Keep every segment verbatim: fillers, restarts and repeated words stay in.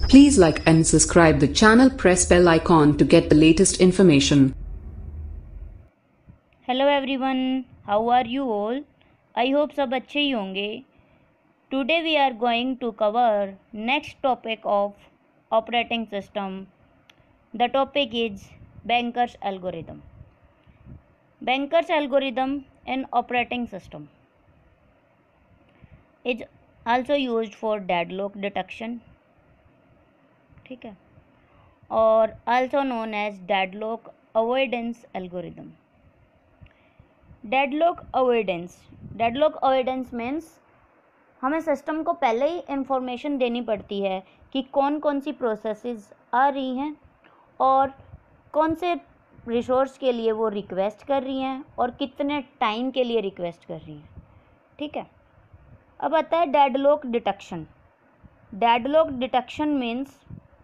Please like and subscribe the channel. Press bell icon to get the latest information. Hello everyone, how are you all? I hope सब अच्छे ही होंगे. Today we are going to cover next topic of operating system. The topic is bankers algorithm. Bankers algorithm in operating system is also used for deadlock detection. ठीक है, और also known as deadlock avoidance algorithm. Deadlock avoidance deadlock avoidance means हमें system को पहले ही information देनी पड़ती है कि कौन कौन सी प्रोसेसेस आ रही हैं और कौन से रिसोर्स के लिए वो रिक्वेस्ट कर रही हैं और कितने टाइम के लिए रिक्वेस्ट कर रही हैं. ठीक है, अब आता है deadlock detection. Deadlock detection means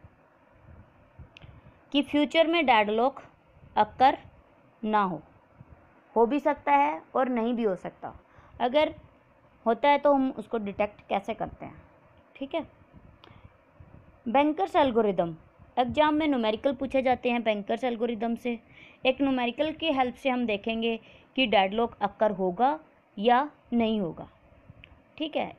कि फ्यूचर में डेडलॉक अक्कर ना हो हो भी सकता है और नहीं भी हो सकता. अगर होता है तो हम उसको डिटेक्ट कैसे करते हैं. ठीक है, बैंकर्स एल्गोरिदम एग्जाम में न्यूमेरिकल पूछे जाते हैं. बैंकर्स एल्गोरिदम से एक न्यूमेरिकल की हेल्प से हम देखेंगे कि डेडलॉक अक्कर होगा या नहीं होगा. ठीक है,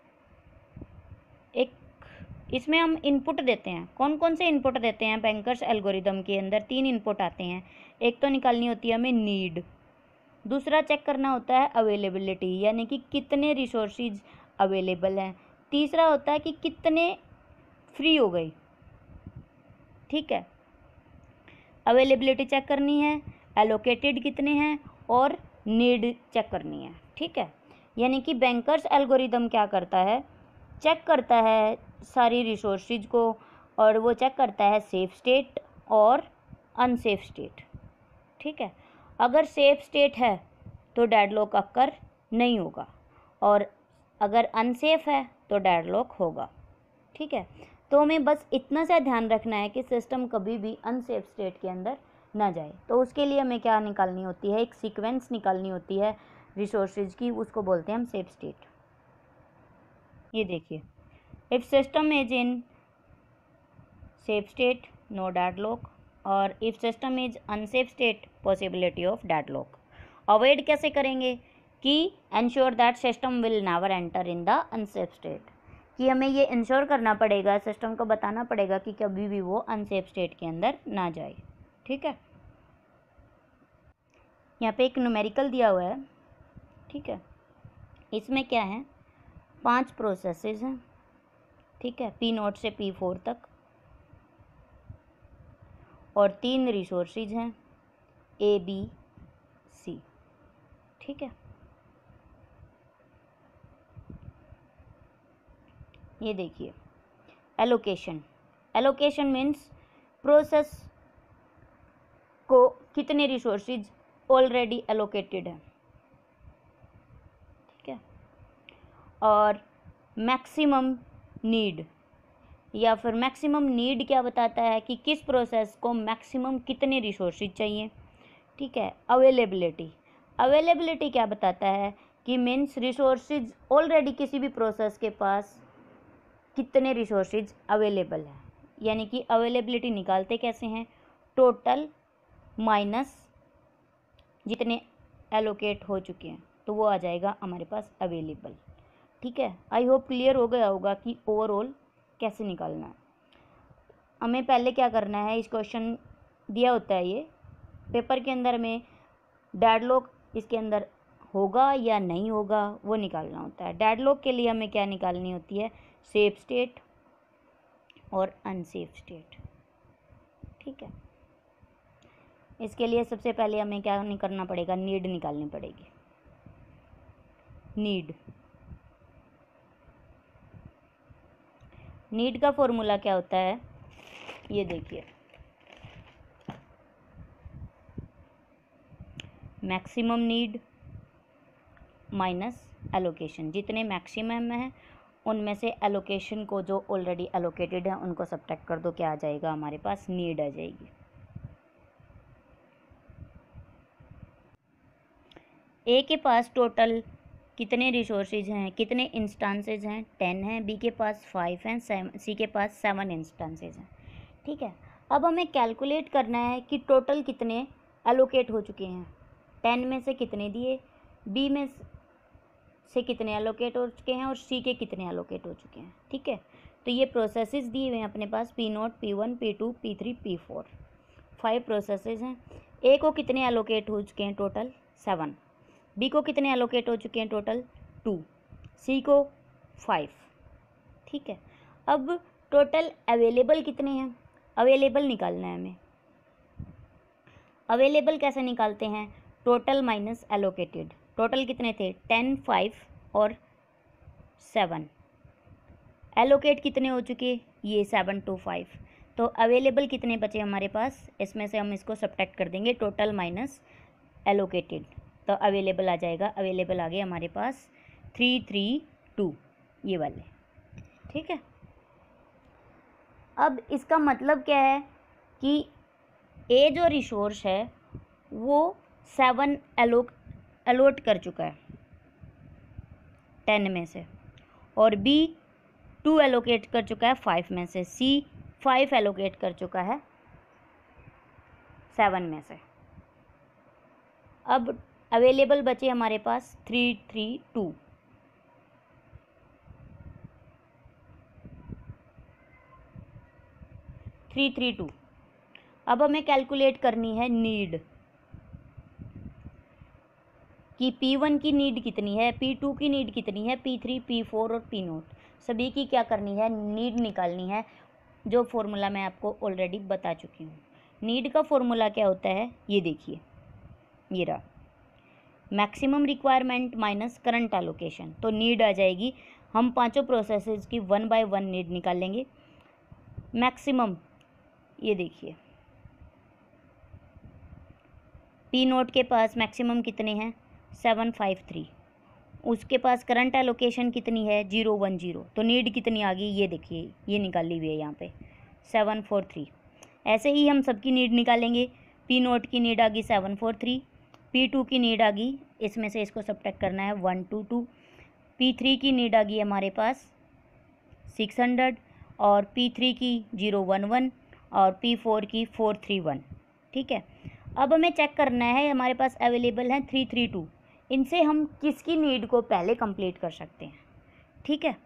एक इसमें हम इनपुट देते हैं. कौन कौन से इनपुट देते हैं बैंकर्स एल्गोरिदम के अंदर? तीन इनपुट आते हैं. एक तो निकालनी होती है हमें नीड, दूसरा चेक करना होता है अवेलेबिलिटी यानी कि कितने रिसोर्सेज अवेलेबल हैं, तीसरा होता है कि कितने फ्री हो गई. ठीक है, अवेलेबिलिटी चेक करनी है, एलोकेटेड कितने हैं और नीड चेक करनी है. ठीक है, यानी कि बैंकर्स एल्गोरिदम क्या करता है, चेक करता है सारी रिसोर्सेज को और वो चेक करता है सेफ स्टेट और अनसेफ स्टेट. ठीक है, अगर सेफ स्टेट है तो डेडलॉक अक्कर नहीं होगा और अगर अनसेफ है तो डेडलॉक होगा. ठीक है, तो हमें बस इतना सा ध्यान रखना है कि सिस्टम कभी भी अनसेफ स्टेट के अंदर ना जाए. तो उसके लिए हमें क्या निकालनी होती है, एक सीक्वेंस निकालनी होती है रिसोर्सेज की, उसको बोलते हैं हम सेफ स्टेट. ये देखिए, if system is in safe state no deadlock और if system is unsafe state possibility of deadlock. Avoid कैसे करेंगे कि ensure that system will never enter in the unsafe state, कि हमें ये इंश्योर करना पड़ेगा, सिस्टम को बताना पड़ेगा कि कभी भी वो अनसेफ स्टेट के अंदर ना जाए. ठीक है, यहाँ पे एक न्यूमेरिकल दिया हुआ है. ठीक है, इसमें क्या है, पांच प्रोसेसेस हैं. ठीक है, पी नोट से पी फोर तक और तीन रिसोर्सेज हैं ए बी सी. ठीक है, ये देखिए एलोकेशन. एलोकेशन मीन्स प्रोसेस को कितने रिसोर्सेज ऑलरेडी एलोकेटेड है. ठीक है, और मैक्सिमम नीड या फिर मैक्सिमम नीड क्या बताता है कि किस प्रोसेस को मैक्सिमम कितने रिसोर्सेज चाहिए. ठीक है, अवेलेबिलिटी अवेलेबिलिटी क्या बताता है कि मीन्स रिसोर्सेज ऑलरेडी किसी भी प्रोसेस के पास कितने रिसोर्सेज अवेलेबल है. यानी कि अवेलेबिलिटी निकालते कैसे हैं, टोटल माइनस जितने एलोकेट हो चुके हैं तो वो आ जाएगा हमारे पास अवेलेबल. ठीक है, आई होप क्लियर हो गया होगा कि ओवरऑल कैसे निकालना है. हमें पहले क्या करना है, इस क्वेश्चन दिया होता है ये पेपर के अंदर में, डेडलॉक इसके अंदर होगा या नहीं होगा वो निकालना होता है. डेडलॉक के लिए हमें क्या निकालनी होती है, सेफ स्टेट और अनसेफ स्टेट. ठीक है, इसके लिए सबसे पहले हमें क्या नहीं करना पड़ेगा, नीड निकालनी पड़ेगी. नीड नीड का फॉर्मूला क्या होता है, ये देखिए, मैक्सिमम नीड माइनस एलोकेशन. जितने मैक्सिमम है उनमें से एलोकेशन को जो ऑलरेडी एलोकेटेड है उनको सब्ट्रैक्ट कर दो, क्या आ जाएगा हमारे पास, नीड आ जाएगी. ए के पास टोटल कितने रिसोर्सेज हैं, कितने इंस्टांसेज हैं, टेन हैं, बी के पास फाइव हैं, सी के पास सेवन इंस्टांसेज हैं। ठीक है, अब हमें कैलकुलेट करना है कि टोटल कितने एलोकेट हो चुके हैं, टेन में से कितने दिए, बी में से कितने एलोकेट हो चुके हैं और सी के कितने एलोकेट हो चुके हैं। ठीक है, तो ये प्रोसेसेस दिए हुए हैं अपने पास, P naught, P one, P two, P three, P four, five processes हैं। ए को कितने एलोकेट हो चुके हैं टोटल, सेवन, बी को कितने एलोकेट हो चुके हैं टोटल, टू, सी को फाइव। ठीक है, अब टोटल अवेलेबल कितने हैं, अवेलेबल निकालना है हमें। अवेलेबल कैसे निकालते हैं, टोटल माइनस एलोकेटेड। टोटल कितने थे, टेन, फाइव और सेवन। एलोकेट कितने हो चुके, ये सेवन टू फाइव। तो अवेलेबल कितने बचे हमारे पास, इसमें से हम इसको सब्ट्रैक्ट कर देंगे, टोटल माइनस एलोकेटेड, तो अवेलेबल आ जाएगा। अवेलेबल आ गए हमारे पास थ्री थ्री टू, ये वाले। ठीक है, अब इसका मतलब क्या है कि ए जो रिसोर्स है वो सेवन एलो एलोट कर चुका है टेन में से, और बी टू एलोकेट कर चुका है फाइव में से, सी फाइव एलोकेट कर चुका है सेवन में से। अब अवेलेबल बचे हमारे पास three three two. Three three two. अब हमें कैलकुलेट करनी है नीड, कि पी वन की नीड कितनी है, पी टू की नीड कितनी है, पी थ्री, पी फोर और पी नोट, सभी की क्या करनी है, नीड निकालनी है, जो फॉर्मूला मैं आपको ऑलरेडी बता चुकी हूँ। नीड का फॉर्मूला क्या होता है, ये देखिए, ये रहा, maximum requirement minus current allocation. तो नीड आ जाएगी, हम पांचों प्रोसेसेस की वन बाय वन नीड निकालेंगे। मैक्सिमम, ये देखिए, पी नोट के पास मैक्सिमम कितने हैं, सेवन फाइव थ्री, उसके पास करंट एलोकेशन कितनी है, जीरो वन जीरो। तो नीड कितनी आ गई, ये देखिए, ये निकाली हुई है यहाँ पे, सेवन फोर थ्री। ऐसे ही हम सबकी नीड निकालेंगे। पी नोट की नीड आ गई seven four three, P two की नीड आ गई, इसमें से इसको सब्ट्रैक्ट करना है, one two two, P three की नीड आ गई हमारे पास सिक्स हंड्रेड, और पी थ्री की जीरो वन वन, और पी फोर की फोर थ्री वन। ठीक है, अब हमें चेक करना है, हमारे पास अवेलेबल है थ्री थ्री टू, इनसे हम किसकी नीड को पहले कंप्लीट कर सकते हैं। ठीक है,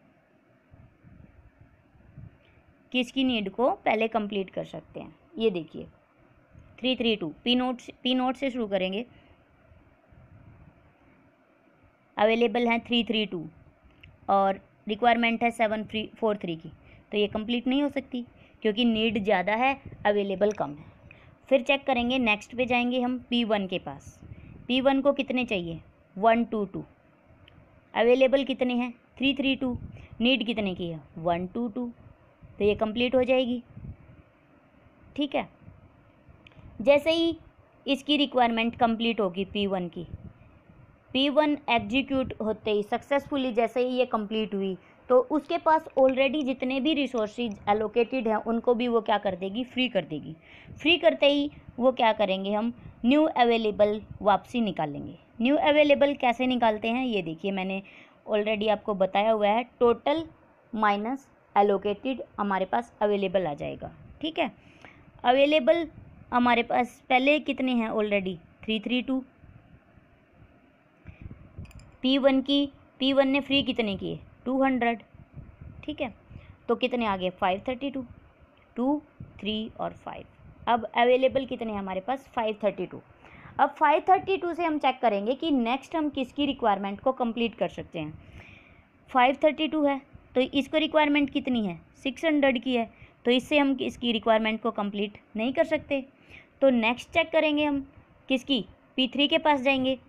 किसकी नीड को पहले कंप्लीट कर सकते हैं, ये देखिए, three three two, P naught P naught से शुरू करेंगे। अवेलेबल हैं थ्री थ्री टू और रिक्वायरमेंट है सेवन थ्री फोर थ्री की, तो ये कंप्लीट नहीं हो सकती क्योंकि नीड ज़्यादा है, अवेलेबल कम है। फिर चेक करेंगे, नेक्स्ट पे जाएंगे हम पी वन के पास। पी वन को कितने चाहिए, वन टू टू, अवेलेबल कितने हैं, थ्री थ्री टू, नीड कितने की है, वन टू टू, तो ये कंप्लीट हो जाएगी। ठीक है, जैसे ही इसकी रिक्वायरमेंट कंप्लीट होगी पी वन की, पी वन एग्जीक्यूट होते ही सक्सेसफुली जैसे ही ये कंप्लीट हुई, तो उसके पास ऑलरेडी जितने भी रिसोर्सेज एलोकेटेड हैं उनको भी वो क्या कर देगी, फ्री कर देगी। फ्री करते ही वो क्या करेंगे, हम न्यू अवेलेबल वापसी निकालेंगे। न्यू अवेलेबल कैसे निकालते हैं, ये देखिए, मैंने ऑलरेडी आपको बताया हुआ है, टोटल माइनस एलोकेटेड हमारे पास अवेलेबल आ जाएगा। ठीक है, अवेलेबल हमारे पास पहले कितने हैं, already three three two, P one की, पी वन ने फ्री कितने किए, टू हंड्रेड। ठीक है, तो कितने आ गए, five thirty two, two, three और फाइव। अब अवेलेबल कितने हैं हमारे पास, फाइव थर्टी टू। अब फाइव थर्टी टू से हम चेक करेंगे कि नेक्स्ट हम किसकी रिक्वायरमेंट को कंप्लीट कर सकते हैं। फाइव थर्टी टू है तो इसको रिक्वायरमेंट कितनी है, सिक्स हंड्रेड की है, तो इससे हम इसकी रिक्वायरमेंट को कंप्लीट नहीं कर सकते। तो नेक्स्ट चेक करेंगे हम किसकी, पी थ्री के पास जाएंगे।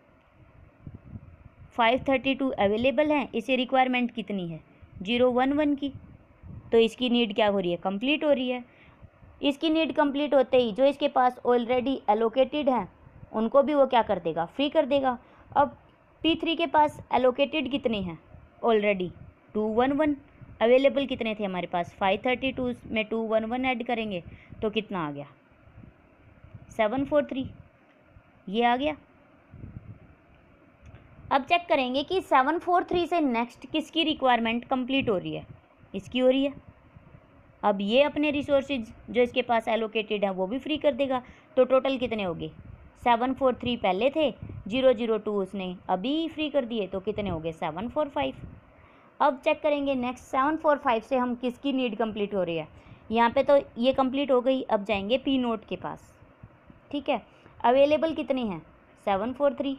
फाइव थर्टी टू अवेलेबल है, इसे रिक्वायरमेंट कितनी है, जीरो वन वन की, तो इसकी नीड क्या हो रही है, कंप्लीट हो रही है। इसकी नीड कंप्लीट होते ही जो इसके पास ऑलरेडी एलोकेटेड हैं उनको भी वो क्या कर देगा, फ्री कर देगा। अब पी थ्री के पास एलोकेटेड कितने हैं, already two one one, available कितने थे हमारे पास, फाइव थर्टी टू में टू वन वन ऐड करेंगे तो कितना आ गया, सेवन फोर थ्री, ये आ गया। अब चेक करेंगे कि सेवन फोर थ्री से नेक्स्ट किसकी रिक्वायरमेंट कंप्लीट हो रही है, इसकी हो रही है। अब ये अपने रिसोर्सेज जो इसके पास एलोकेटेड है वो भी फ्री कर देगा। तो टोटल कितने हो गए, सेवन फोर थ्री पहले थे, जीरो जीरो टू उसने अभी फ्री कर दिए, तो कितने हो गए, सेवन फोर फाइव। अब चेक करेंगे नेक्स्ट सेवन फोर फाइव से हम किसकी नीड कंप्लीट हो रही है। यहाँ पे तो ये कंप्लीट हो गई। अब जाएंगे पी नोट के पास, ठीक है। अवेलेबल कितने हैं, सेवन फोर थ्री।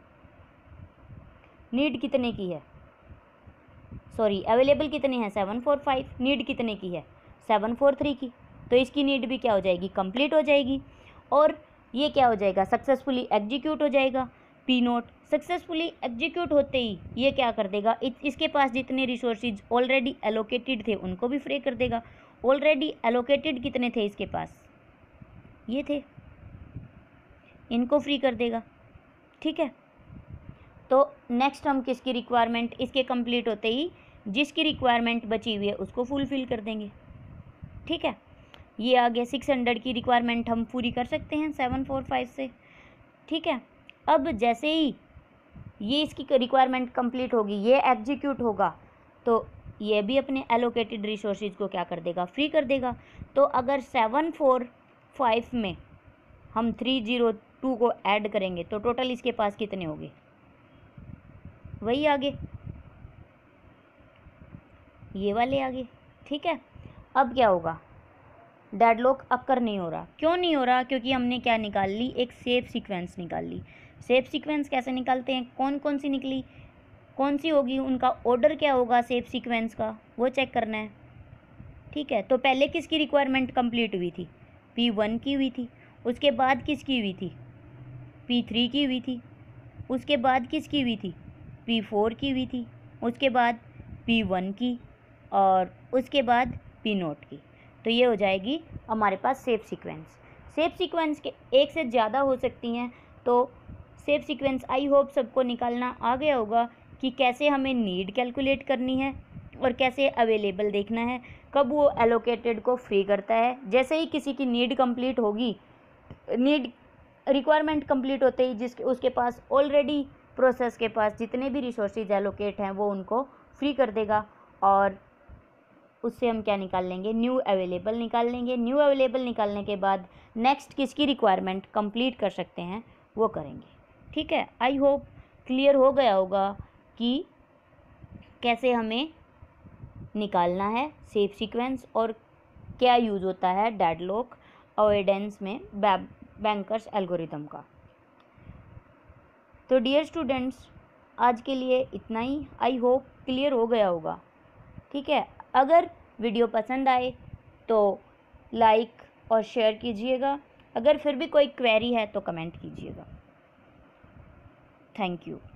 नीड कितने की है, सॉरी अवेलेबल कितने हैं, सेवन फोर फाइव। नीड कितने की है, सेवन फोर थ्री की। तो इसकी नीड भी क्या हो जाएगी, कंप्लीट हो जाएगी। और ये क्या हो जाएगा, सक्सेसफुली एग्जीक्यूट हो जाएगा। पी नोट सक्सेसफुली एग्जीक्यूट होते ही ये क्या कर देगा, इसके पास जितने रिसोर्सेज ऑलरेडी एलोकेटेड थे उनको भी फ्री कर देगा। ऑलरेडी एलोकेटेड कितने थे इसके पास, ये थे, इनको फ्री कर देगा, ठीक है। तो नेक्स्ट हम किसकी रिक्वायरमेंट इसके कंप्लीट होते ही जिसकी रिक्वायरमेंट बची हुई है उसको फुलफिल कर देंगे, ठीक है। ये आ गया सिक्स हंड्रेड की रिक्वायरमेंट हम पूरी कर सकते हैं सेवन फोर फाइव से, ठीक है। अब जैसे ही ये इसकी रिक्वायरमेंट कंप्लीट होगी, ये एग्जीक्यूट होगा, तो ये भी अपने एलोकेटेड रिसोर्सेज को क्या कर देगा, फ्री कर देगा। तो अगर सेवन फोर फाइव में हम थ्री जीरो टू को ऐड करेंगे तो टोटल इसके पास कितने होंगे, वही आगे, ये वाले आगे, ठीक है। अब क्या होगा, डेडलॉक अकर नहीं हो रहा। क्यों नहीं हो रहा, क्योंकि हमने क्या निकाल ली, एक सेफ सीक्वेंस निकाल ली। सेफ सीक्वेंस कैसे निकालते हैं, कौन कौन सी निकली, कौन सी होगी, उनका ऑर्डर क्या होगा सेफ सीक्वेंस का, वो चेक करना है, ठीक है। तो पहले किसकी रिक्वायरमेंट कंप्लीट हुई थी, पी वन की हुई थी। उसके बाद किसकी हुई थी, पी थ्री की हुई थी। उसके बाद किसकी हुई थी, पी फोर की हुई थी। उसके बाद पी वन की, और उसके बाद पी नोट की। तो ये हो जाएगी हमारे पास सेफ सीक्वेंस। सेफ सीक्वेंस के एक से ज़्यादा हो सकती हैं। तो सेफ सीक्वेंस आई होप सबको निकालना आ गया होगा कि कैसे हमें नीड कैलकुलेट करनी है और कैसे अवेलेबल देखना है, कब वो एलोकेटेड को फ्री करता है। जैसे ही किसी की नीड कंप्लीट होगी, नीड रिक्वायरमेंट कंप्लीट होते ही जिसके उसके पास ऑलरेडी प्रोसेस के पास जितने भी रिसोर्सेज एलोकेट हैं वो उनको फ्री कर देगा, और उससे हम क्या निकाल लेंगे, न्यू अवेलेबल निकाल लेंगे। न्यू अवेलेबल निकालने के बाद नेक्स्ट किसकी रिक्वायरमेंट कंप्लीट कर सकते हैं वो करेंगे, ठीक है। आई होप क्लियर हो गया होगा कि कैसे हमें निकालना है सेफ सीक्वेंस और क्या यूज़ होता है डेडलॉक अवॉइडेंस में बैंकर्स एल्गोरिथम का। तो डियर स्टूडेंट्स, आज के लिए इतना ही। आई होप क्लियर हो गया होगा, ठीक है। अगर वीडियो पसंद आए तो लाइक और शेयर कीजिएगा। अगर फिर भी कोई क्वेरी है तो कमेंट कीजिएगा। Thank you.